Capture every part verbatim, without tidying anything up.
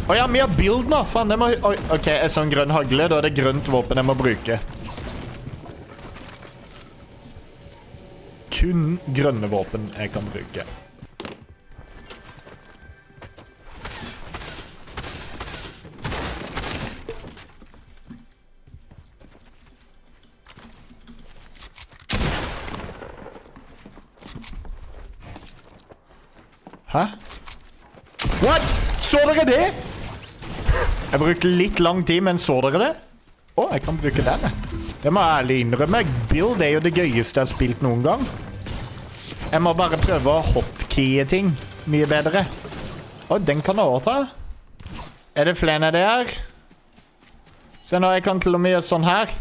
Åja, vi har build nå. Faen, det må... Oi, ok, en sånn grønn hagle. Da er det grønt våpen jeg må bruke. Kun grønne våpen jeg kan bruke. Hæ? What? Så dere det? Jeg brukte litt lang tid, men så dere det? Å, jeg kan bruke den. Det må jeg ærlig innrømme. Build er jo det gøyeste jeg har spilt noen gang. Jeg må bare prøve å hotkeye ting mye bedre. Å, den kan jeg også ta. Er det flere det her? Se nå, jeg kan til og med gjøre sånn her.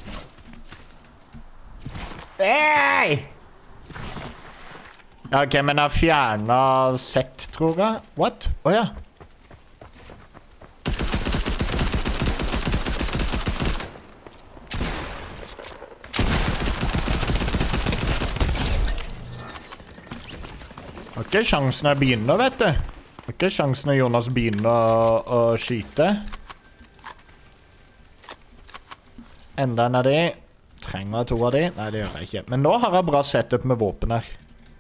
Hey! Ja, ok, men jeg har fjernet sett, tror jeg. What? Åja. Oh, Ikke sjansen jeg begynner, vet du. Ikke sjansen når Jonas begynner å, å skyte. Enda en av de. Trenger jeg to av de? Nei, det gjør jeg ikke. Men nå har jeg bra setup med våpen her.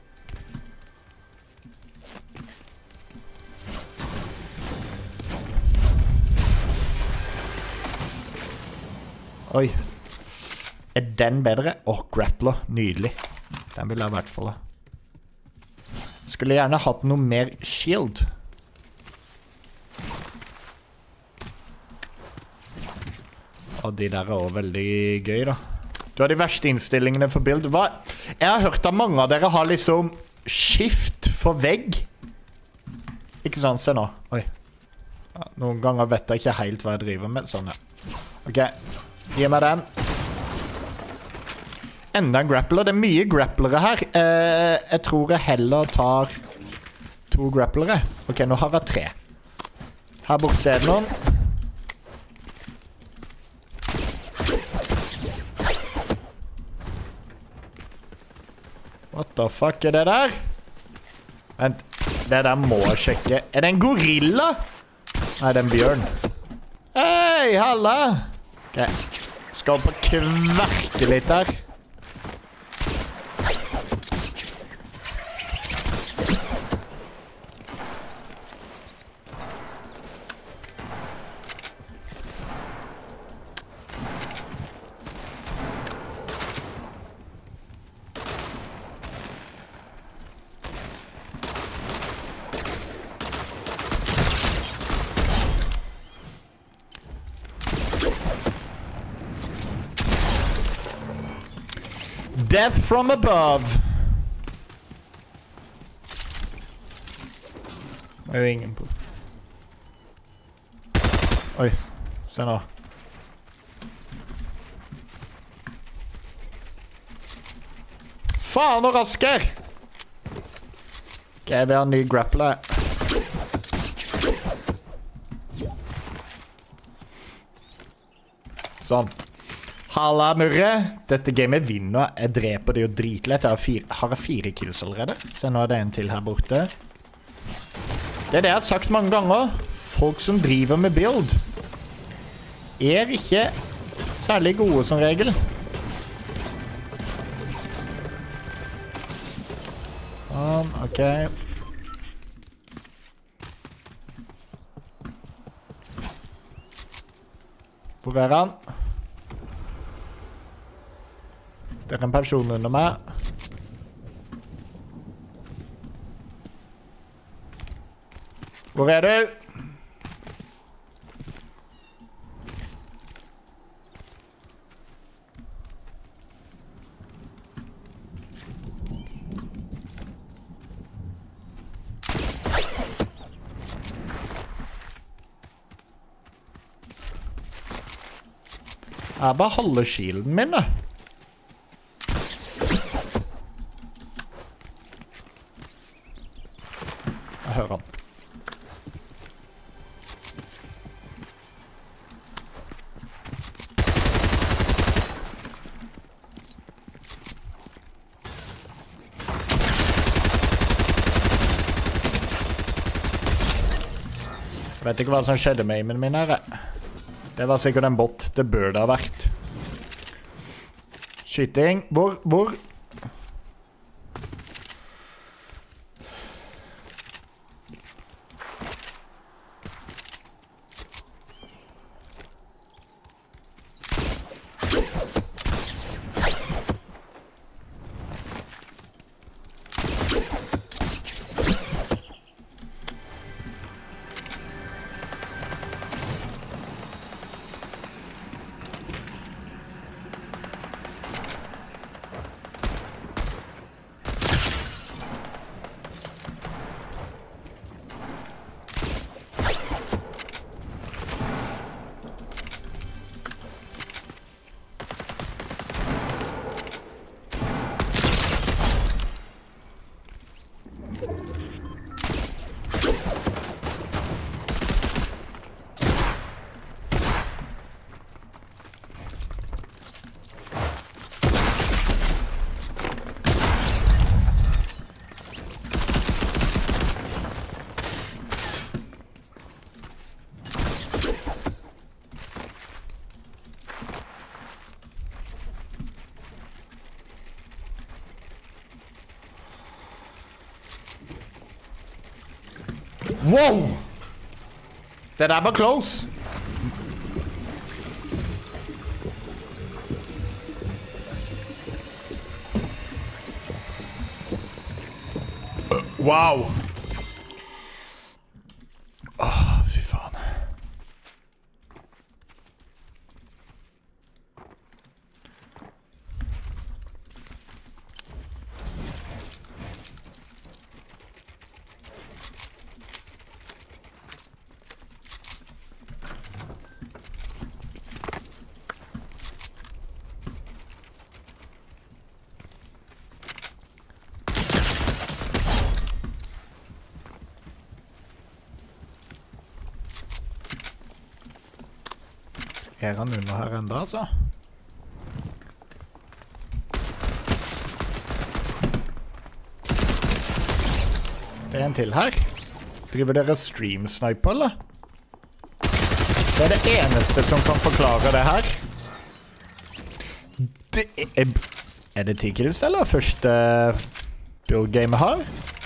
Oi. Er den bedre? Åh, oh, grappler. Nydelig. Den vil jeg i hvert fall ha. Skulle gjerne hatt noe mer shield. Og de der er også veldig gøy da. Du har de verste innstillingene for build. Hva? Jeg har hørt at mange av dere har liksom skift for vegg. Ikke sant, se nå. Oi. Ja, noen ganger vet jeg ikke helt hva jeg driver med. Sånn, ja. Ok, gi meg den. Enda en grappler. Det er mye grapplere her. Eh, jeg tror jeg heller tar to grapplere. Ok, nå har jeg tre. Her borte er det noen. What the fuck er det der? Vent, det der må jeg sjekke. Er det en gorilla? Nei, det er en bjørn. Hei, halla! Ok, skal på kverke litt her. Death from above. Det er jo ingen på. Oi, se nå. Faen, nå rasker! Ok, vi har en ny grappler. Sånn. Halla, Murre. Dette gamet vinner. Jeg dreper det jo dritlett. Jeg har, fire, har jeg fire kills allerede? Se, nå er det en til her borte. Det er det jeg har sagt mange ganger. Folk som driver med build er ikke særlig gode som regel. Sånn, ok. Hvor er han? Det er en person under meg. Hvor er du? Jeg bare holder shielden min da. Hører han. Vet ikke hva som skjedde med aimen min her. Det var sikkert en bot. Det bør det ha vært. Skyting. Hvor? Hvor? Wow! Det der var close. Wow. Åh, fy faen. Er han under her enda, altså? Det er en til her. Driver dere stream-sniper, eller? Det er det eneste som kan forklare det her. Det er... Er det ti kills, eller? Første build-game her?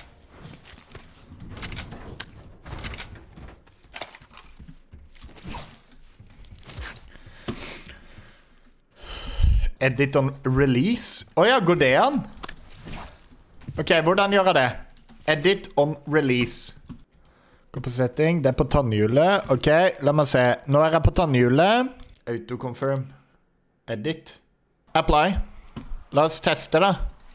Edit on release. Åja, går det an? Ok, hvordan gjør jeg det? Edit on release. Gå på setting. Det er på tannhjulet. Ok, la meg se. Nå er jeg på tannhjulet. Autoconfirm. Edit. Apply. La oss teste det.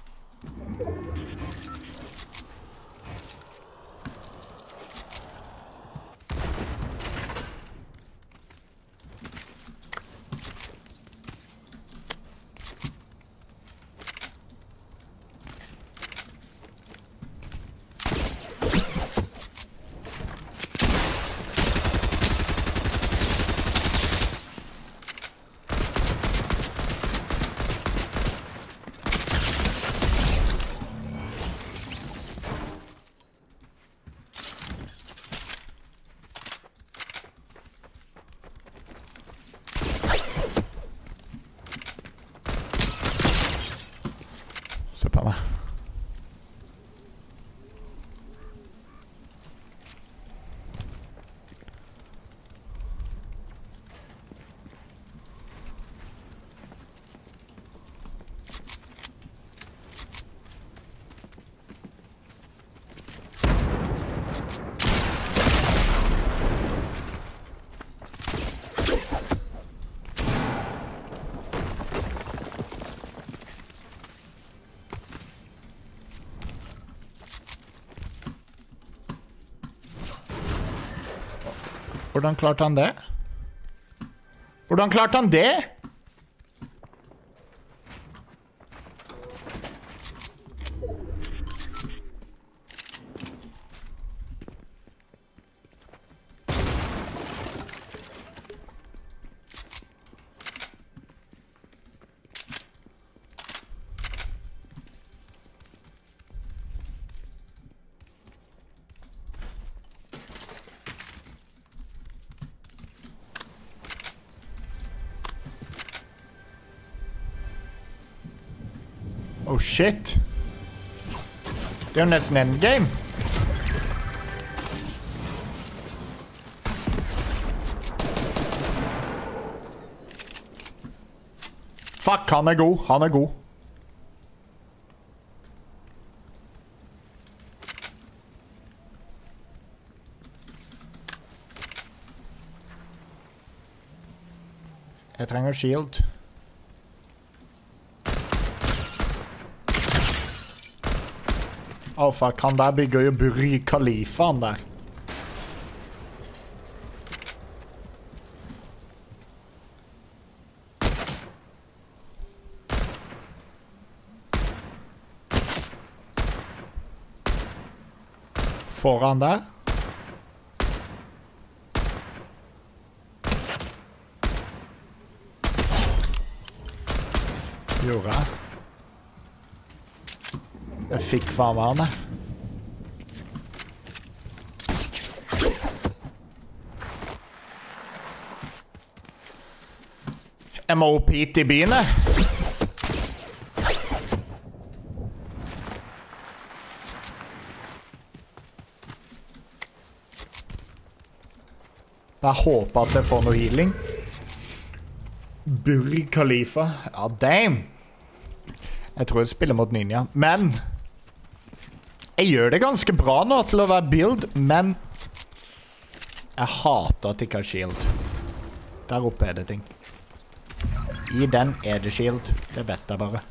Hvordan klarte han det? Hvordan klarte han det? Oh, shit. Det er jo nesten endgame. Fuck, han er god. Han er god. Jeg trenger shield. Åh, oh, fuck. Han der bygger jo Burj Khalifa, han der. Foran der. Gjorde jeg. Jeg fikk faen meg han. Jeg må opp hit i byen. Jeg håper at jeg får noe healing. Burj Khalifa. Ja, damn. Jeg tror jeg spiller mot Ninja. Men jeg gjør det ganske bra nå til å være build, men jeg hater at jeg ikke har shield. Der oppe er det ting. I den er det shield. Det vet jeg bare.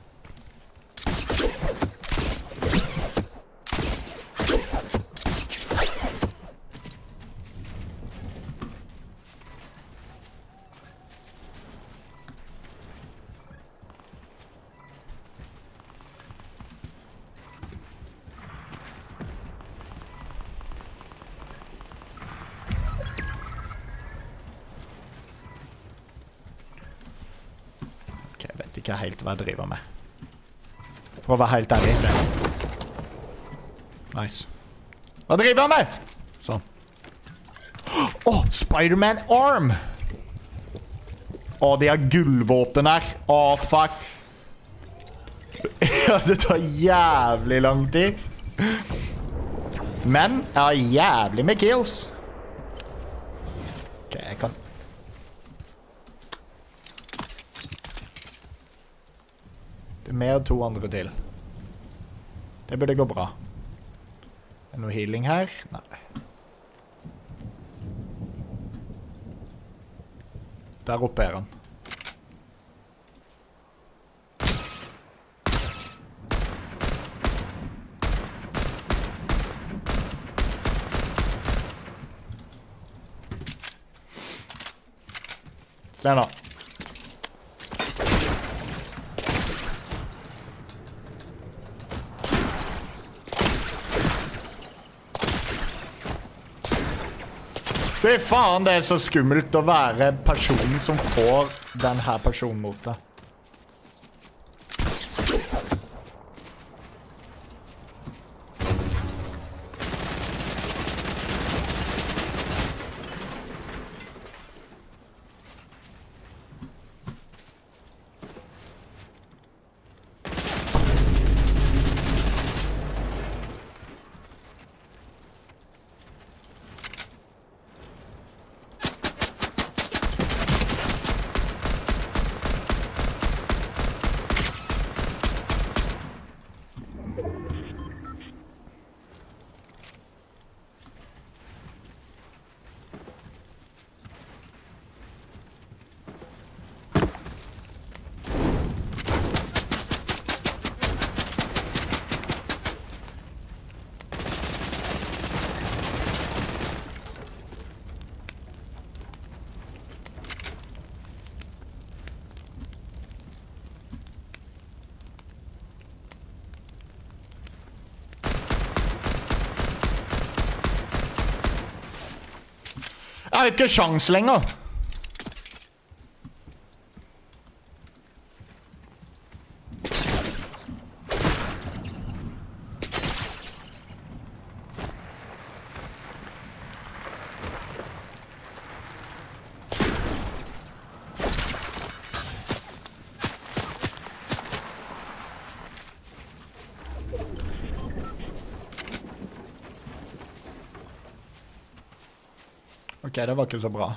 Ikke helt hva jeg driver med. For å være helt ærlig. Nice. Hva driver jeg med? Sånn. Åh, oh, Spider-Man arm! Åh, oh, de har gullvåpen her. Åh, oh, fuck. Ja, det tar jævlig lang tid. Men jeg har jævlig med kills. Ok, jeg kan... Med to andre til. Det burde gå bra. Er det noe healing her? Nei. Der oppe er han. Se nå. Fy faen, det er så skummelt å være personen som får denne personen mot deg. Jeg har ikke sjans lenger. Ok, det var ikke så bra.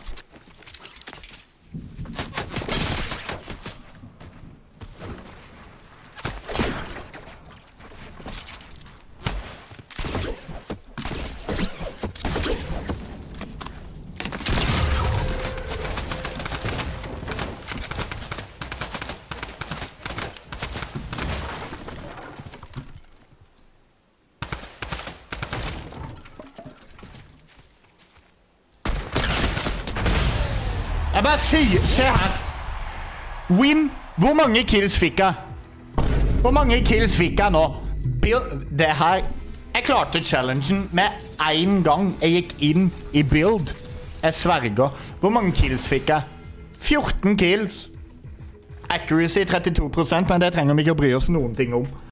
Jeg bare sier, se her. Win. Hvor mange kills fikk jeg? Hvor mange kills fikk jeg nå? Build, det her. Jeg klarte challengen med en gang jeg gikk inn i build. Jeg sverger. Hvor mange kills fikk jeg? fjorten kills. Accuracy trettito prosent, men det trenger vi ikke å bry oss noen ting om.